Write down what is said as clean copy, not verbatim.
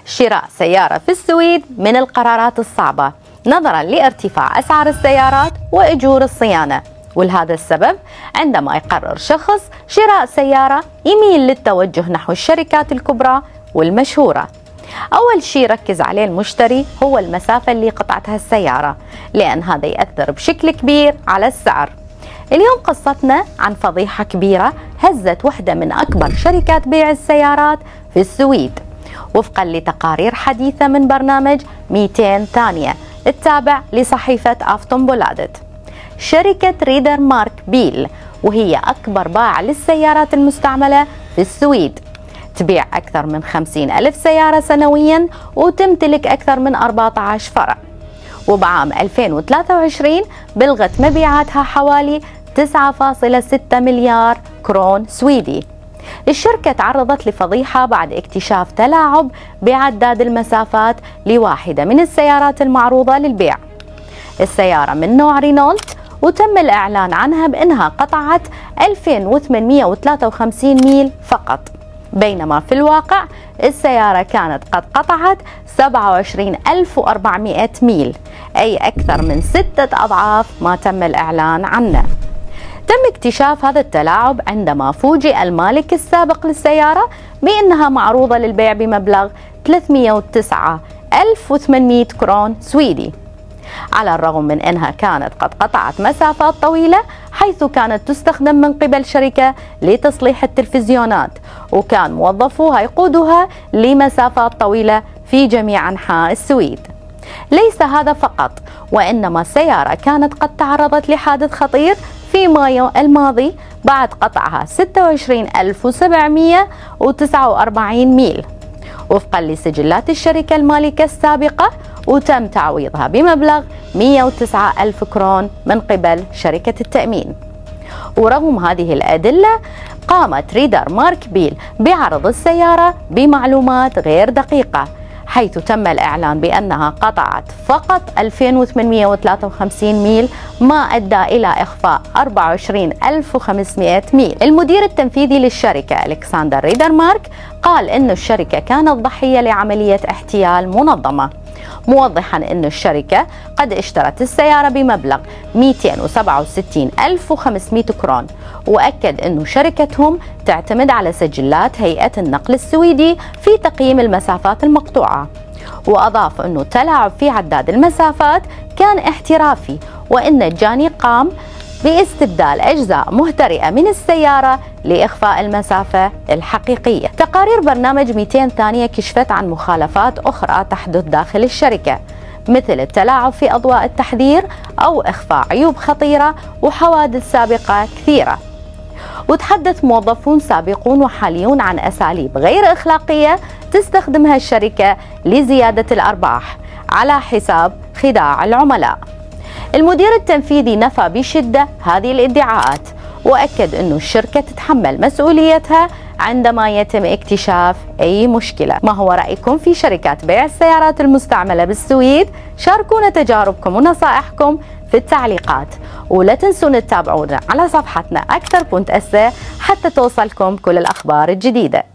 شراء سيارة في السويد من القرارات الصعبة نظرا لارتفاع أسعار السيارات وأجور الصيانة، ولهذا السبب عندما يقرر شخص شراء سيارة يميل للتوجه نحو الشركات الكبرى والمشهورة. أول شيء ركز عليه المشتري هو المسافة اللي قطعتها السيارة، لأن هذا يأثر بشكل كبير على السعر. اليوم قصتنا عن فضيحة كبيرة هزت واحدة من أكبر شركات بيع السيارات في السويد، وفقا لتقارير حديثة من برنامج 200 ثانية التابع لصحيفة أفتونبلادت. شركة ريدر مارك بيل، وهي أكبر بائع للسيارات المستعملة في السويد، تبيع أكثر من 50,000 سيارة سنويا وتمتلك أكثر من 14 فرع، وبعام 2023 بلغت مبيعاتها حوالي 9.6 مليار كرون سويدي. الشركة تعرضت لفضيحة بعد اكتشاف تلاعب بعداد المسافات لواحدة من السيارات المعروضة للبيع. السيارة من نوع رينولت، وتم الإعلان عنها بأنها قطعت 2853 ميل فقط، بينما في الواقع السيارة كانت قد قطعت 27,400 ميل، أي أكثر من 6 أضعاف ما تم الإعلان عنه. تم اكتشاف هذا التلاعب عندما فوجئ المالك السابق للسيارة بأنها معروضة للبيع بمبلغ 309,800 كرون سويدي، على الرغم من أنها كانت قد قطعت مسافات طويلة، حيث كانت تستخدم من قبل شركة لتصليح التلفزيونات، وكان موظفوها يقودها لمسافات طويلة في جميع أنحاء السويد. ليس هذا فقط، وإنما السيارة كانت قد تعرضت لحادث خطير في مايو الماضي بعد قطعها 26,749 ميل وفقا لسجلات الشركة المالكة السابقة، وتم تعويضها بمبلغ 109,000 كرون من قبل شركة التأمين. ورغم هذه الأدلة قامت ريدر مارك بيل بعرض السيارة بمعلومات غير دقيقة، حيث تم الإعلان بأنها قطعت فقط 2853 ميل، ما أدى إلى إخفاء 24,500 ميل. المدير التنفيذي للشركة ألكسندر ريدر مارك قال إن الشركة كانت ضحية لعملية احتيال منظمة، موضحا أن الشركة قد اشترت السيارة بمبلغ 267,500 كرون، وأكد أن شركتهم تعتمد على سجلات هيئة النقل السويدي في تقييم المسافات المقطوعة. وأضاف أنه التلاعب في عداد المسافات كان احترافي، وأن الجاني قام باستبدال أجزاء مهترئة من السيارة لإخفاء المسافة الحقيقية. تقارير برنامج 200 ثانية كشفت عن مخالفات أخرى تحدث داخل الشركة، مثل التلاعب في أضواء التحذير أو إخفاء عيوب خطيرة وحوادث سابقة كثيرة. وتحدث موظفون سابقون وحاليون عن أساليب غير أخلاقية تستخدمها الشركة لزيادة الأرباح على حساب خداع العملاء. المدير التنفيذي نفى بشدة هذه الادعاءات، وأكد أن الشركة تتحمل مسؤوليتها عندما يتم اكتشاف أي مشكلة. ما هو رأيكم في شركات بيع السيارات المستعملة بالسويد؟ شاركونا تجاربكم ونصائحكم في التعليقات، ولا تنسون تتابعونا على صفحتنا أكثر.se حتى توصلكم كل الأخبار الجديدة.